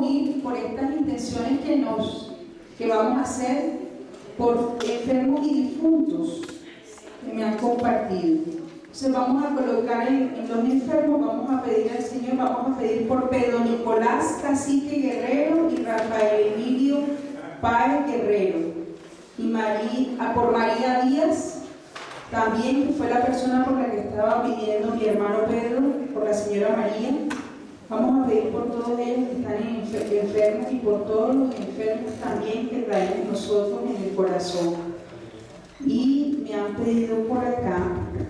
unir por estas intenciones que vamos a hacer por enfermos y difuntos que me han compartido. Entonces vamos a colocar en los enfermos, vamos a pedir al Señor, vamos a pedir por Pedro Nicolás Cacique Guerrero y Rafael Emilio Páez Guerrero, y por María Díaz, también, que fue la persona por la que estaba pidiendo mi hermano Pedro, por la señora María. Vamos a pedir por todos ellos que están enfermos y por todos los enfermos también que traemos nosotros en el corazón. Y me han pedido por acá,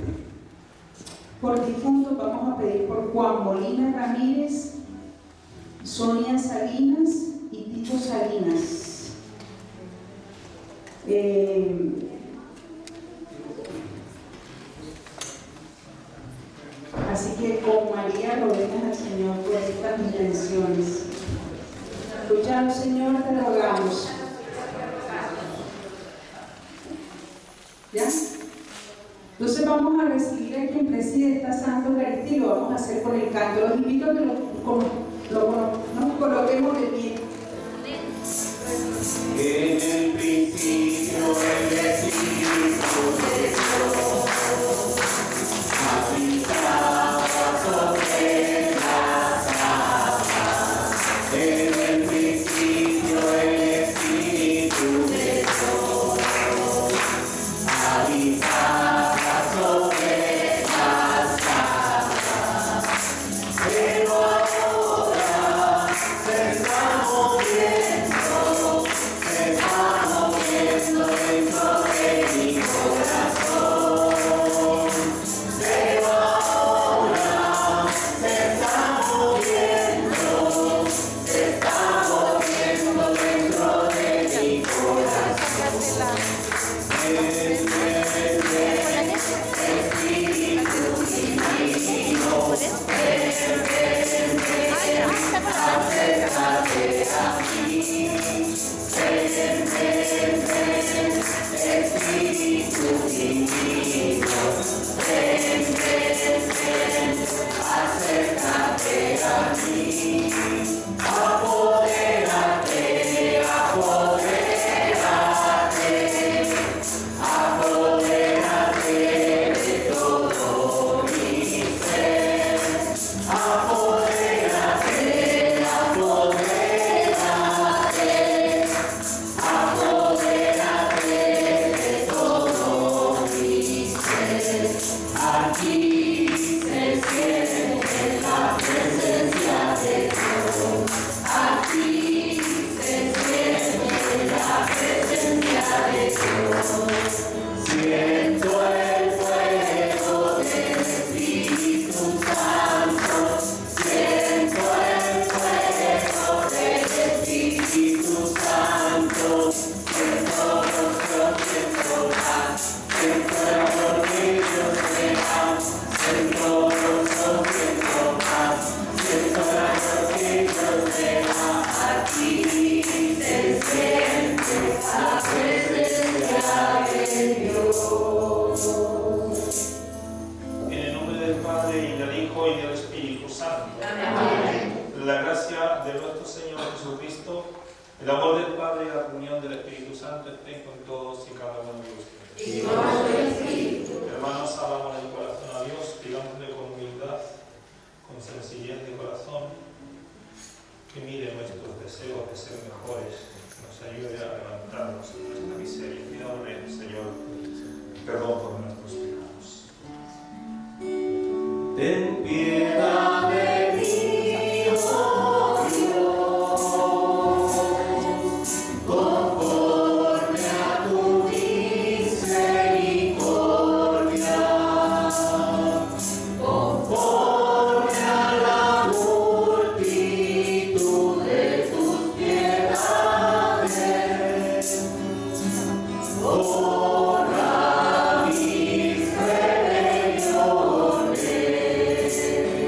por difuntos, vamos a pedir por Juan Molina Ramírez, Sonia Salinas y Tito Salinas. Así que con María lo dejas al Señor por estas intenciones. Escúchanos, Señor, te rogamos. ¿Ya? Entonces vamos a recibir a quien preside esta Santa Eucaristía y lo vamos a hacer con el canto. Los invito a que nos coloquemos de pie. En el principio el Espíritu de Dios habitaba sobre las aguas. En el principio el Espíritu de Dios habitaba sobre las aguas. Pero ahora se está moviendo dentro de mi corazón. Pero ahora se está moviendo dentro de mi corazón. Espíritu divino, acércate a mí. Espíritu divino, acércate a mí. Apodérate de todo mi ser. Apodérate de todo mi ser. Aquí se siente la presencia de Dios. Aquí se siente la presencia de Dios. Siento el fuego del Espíritu Santo. Siento el fuego del Espíritu Santo. Siento rostro, siento paz. Siento el amor que Dios me da. Siento rostro, siento paz. Siento el amor que Dios me da. Aquí se siente la presencia de Dios. En el nombre del Padre, y del Hijo, y del Espíritu Santo. Amén. La gracia de nuestro Señor Jesucristo, el amor del Padre y la comunión del Espíritu Santo estén con todos y cada uno de ustedes. Y con el Espíritu. Hermanos, alabamos el corazón a Dios, pidámosle con humildad, con sencillez de corazón, que mire nuestros deseos de ser mejores, nos ayude a levantarnos de nuestra miseria. Pidámosle, Señor, perdón por nuestros pecados. Ten piedad de mí, oh Dios, conforme a tu misericordia, conforme a la multitud de tus piedades. Borra mis rebeliones.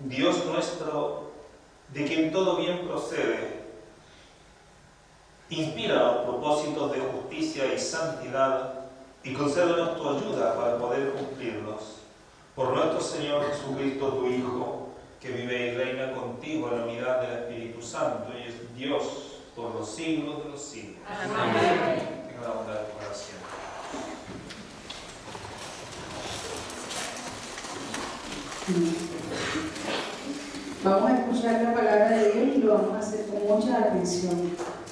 Dios nuestro, de quien todo bien procede, inspira los propósitos de justicia y santidad y concédenos tu ayuda para poder cumplirlos. Por nuestro Señor Jesucristo, tu Hijo, que vive y reina contigo en la unidad del Espíritu Santo y es Dios por los siglos de los siglos. Amén. Tenga la bondad de tu oración. Vamos a escuchar la palabra de Dios y lo vamos a hacer con mucha atención.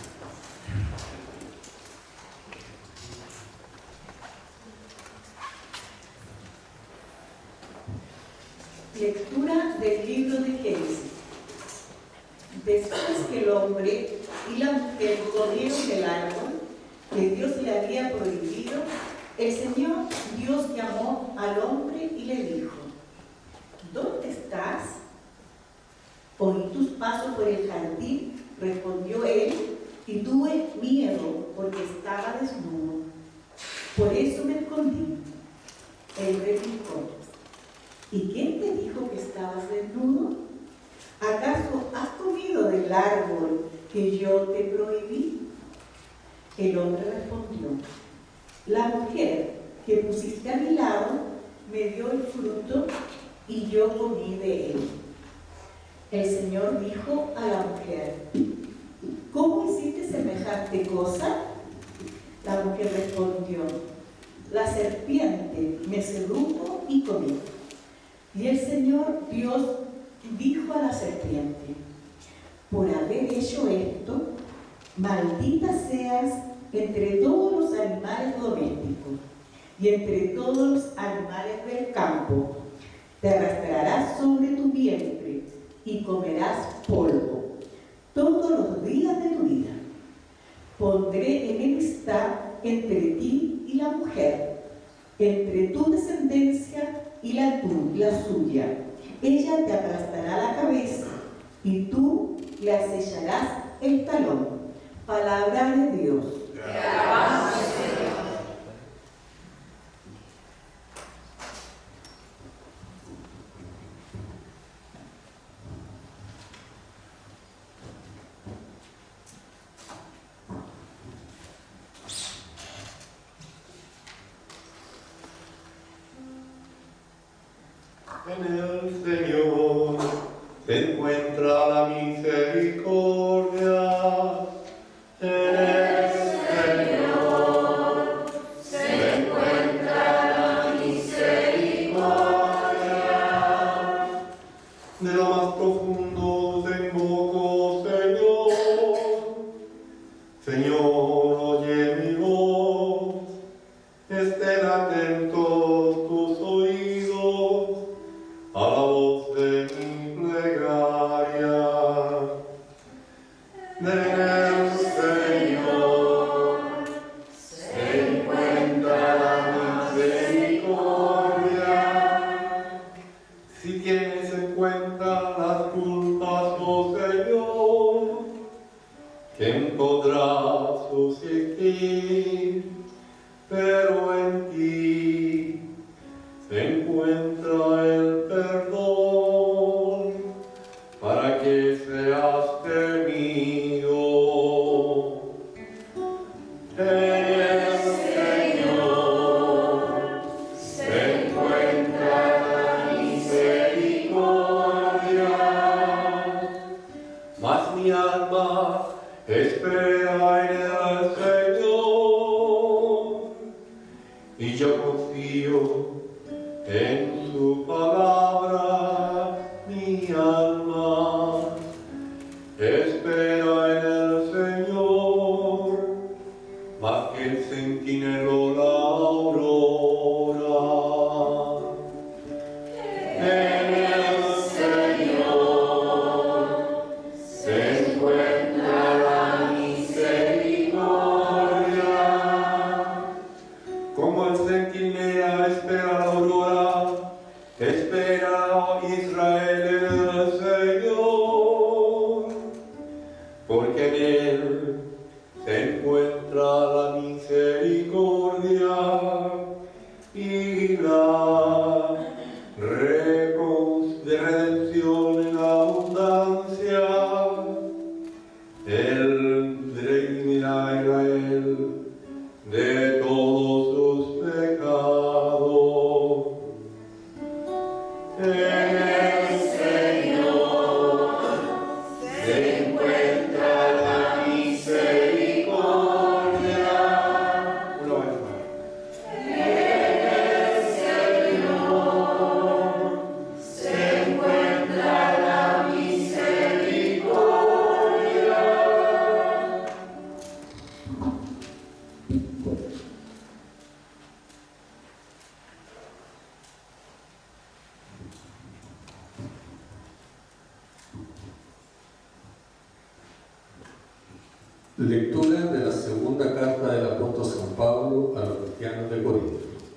Lectura del libro de Génesis. Después que el hombre y la mujer comieron del árbol que Dios le había prohibido, el Señor Dios llamó al hombre y le dijo: ¿Dónde estás? Oí tus pasos por el jardín, respondió él, y tuve miedo porque estaba desnudo. Por eso me escondí. Él replicó: ¿Y quién te dijo que estabas desnudo? ¿Acaso has comido del árbol que yo te prohibí? El hombre respondió: La mujer que pusiste a mi lado me dio el fruto y yo comí de él. El Señor dijo a la mujer: ¿Cómo hiciste semejante cosa? La mujer respondió: La serpiente me sedujo y comí. Y el Señor Dios dijo a la serpiente: Por haber hecho esto, maldita seas entre todos los animales domésticos y entre todos los animales del campo. Te arrastrarás sobre tu vientre y comerás polvo todos los días de tu vida. Pondré enemistad entre ti y la mujer, entre tu descendencia y la suya. Ella te aplastará la cabeza y tú le acecharás el talón. Palabra de Dios. Te alabamos, Señor. En el Señor se encuentra la misericordia. En el Señor se encuentra la misericordia. De lo más profundo te invoco, Señor. Señor, oye mi voz. Estén atentos tus oídos a la voz de mi plegaria. En el Señor se encuentra la misericordia. Si tienes en cuenta las culpas, oh Señor, ¿quién podrá subsistir? Pero en ti se encuentra el perdón para que seas temido. En el Señor se encuentra la misericordia, mas mi alma espera en el Señor y yo confío en su palabra. Mi alma espera en el Señor, más que el centinelo la aurora. En el Señor se encuentra la misericordia. Como el centinela espera la aurora, espera Israel en el Señor, porque en él se encuentra la misericordia y la redención Lectura de la segunda carta del apóstol San Pablo a los cristianos de Corinto.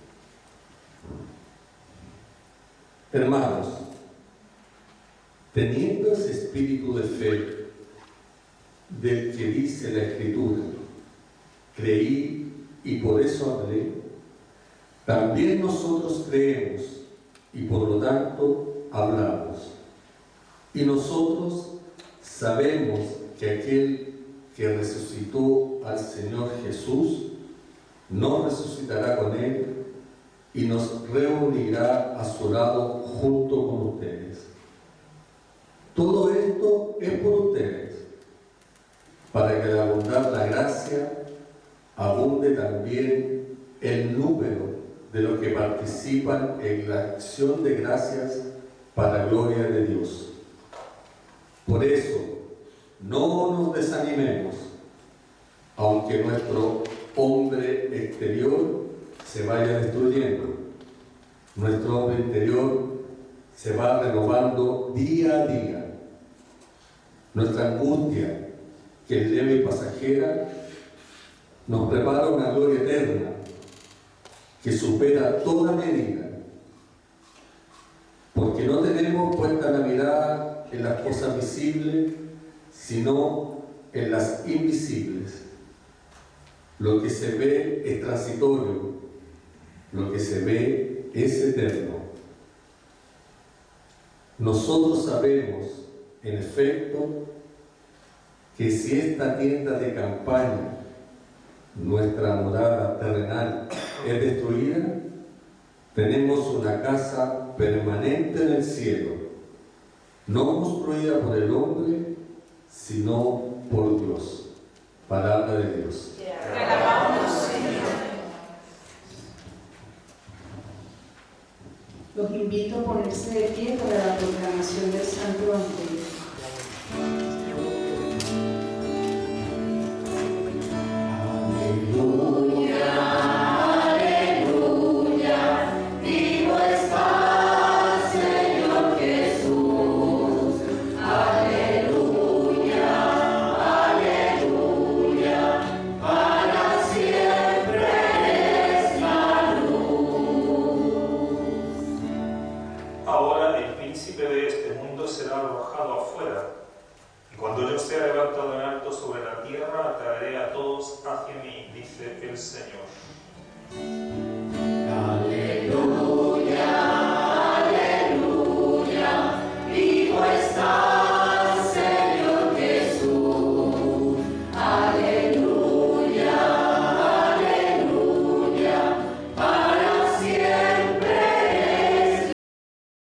Hermanos, teniendo ese espíritu de fe del que dice la Escritura, creí y por eso hablé, también nosotros creemos y por lo tanto hablamos. Y nosotros sabemos que aquel que resucitó al Señor Jesús nos resucitará con Él y nos reunirá a su lado junto con ustedes. Todo esto es por ustedes, para que al abundar la gracia abunde también el número de los que participan en la acción de gracias para gloria de Dios. Por eso, no nos desanimemos, aunque nuestro hombre exterior se vaya destruyendo. Nuestro hombre interior se va renovando día a día. Nuestra angustia, que es leve y pasajera, nos prepara una gloria eterna que supera toda medida, porque no tenemos puesta la mirada en las cosas visibles, sino en las invisibles. Lo que se ve es transitorio, lo que se ve es eterno. Nosotros sabemos, en efecto, que si esta tienda de campaña, nuestra morada terrenal, es destruida, tenemos una casa permanente en el cielo, no construida por el hombre, sino por Dios. Palabra de Dios. Te alabamos, Señor. Los invito a ponerse de pie para la proclamación del Santo Evangelio.